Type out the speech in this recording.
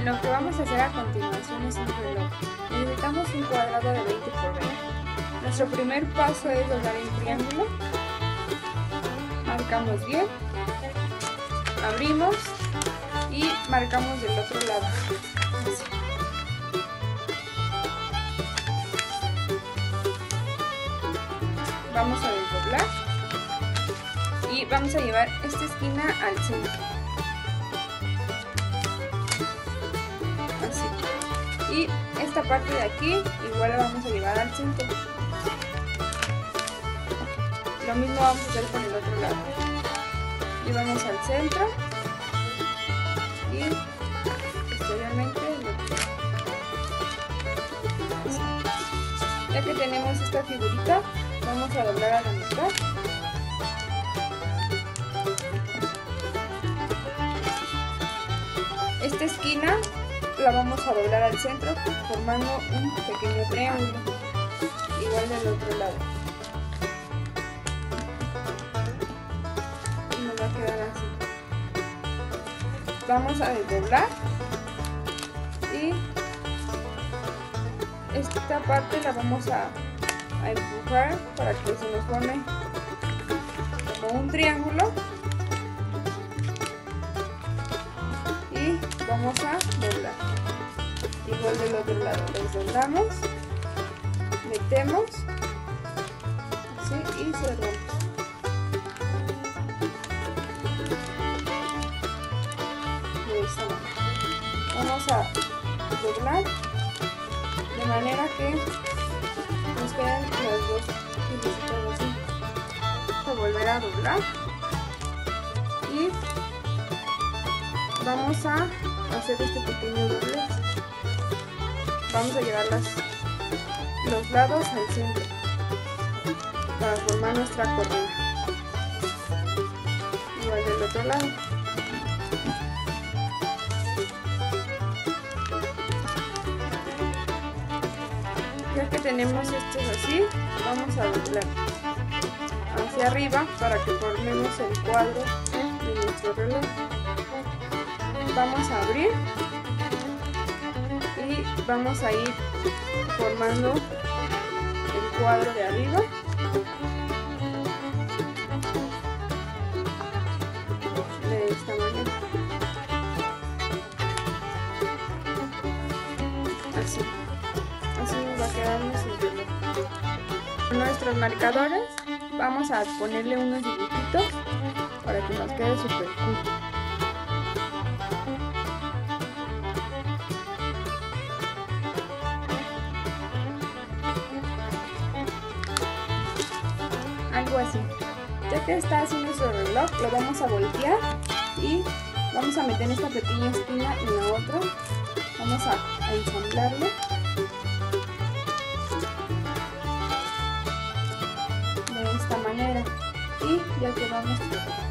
Lo que vamos a hacer a continuación es un reloj. Necesitamos un cuadrado de 20 por 20. Nuestro primer paso es doblar el triángulo. Marcamos bien. Abrimos y marcamos del otro lado. Así. Vamos a desdoblar y vamos a llevar esta esquina al centro. Así. Y esta parte de aquí igual la vamos a llevar al centro. Lo mismo vamos a hacer con el otro lado. Llevamos al centro y posteriormente lo así. Ya que tenemos esta figurita, vamos a doblar a la mitad. Esta esquina la vamos a doblar al centro formando un pequeño triángulo, igual del otro lado. Y nos va a quedar así. Vamos a desdoblar y esta parte la vamos a empujar para que se nos forme como un triángulo y vamos a doblar igual del otro lado. Desdoblamos, metemos así y cerramos. De esta manera vamos a doblar de manera que nos quedan las dos filitas así. Vamos a volver a doblar y vamos a hacer este pequeño doblez. Vamos a llevar los lados al centro para formar nuestra corona. Igual del otro lado. Ya que tenemos estos así, vamos a doblar hacia arriba para que formemos el cuadro de nuestro reloj. Vamos a abrir y vamos a ir formando el cuadro de arriba. De esta manera. Así. Así nos va a quedar nuestro reloj. Con nuestros marcadores vamos a ponerle unos dibujitos para que nos quede súper cool. Algo así. Ya que está así nuestro reloj, lo vamos a voltear y vamos a meter esta pequeña esquina en la otra. Vamos a ensamblarlo. De esta manera. Y ya quedó nuestro reloj.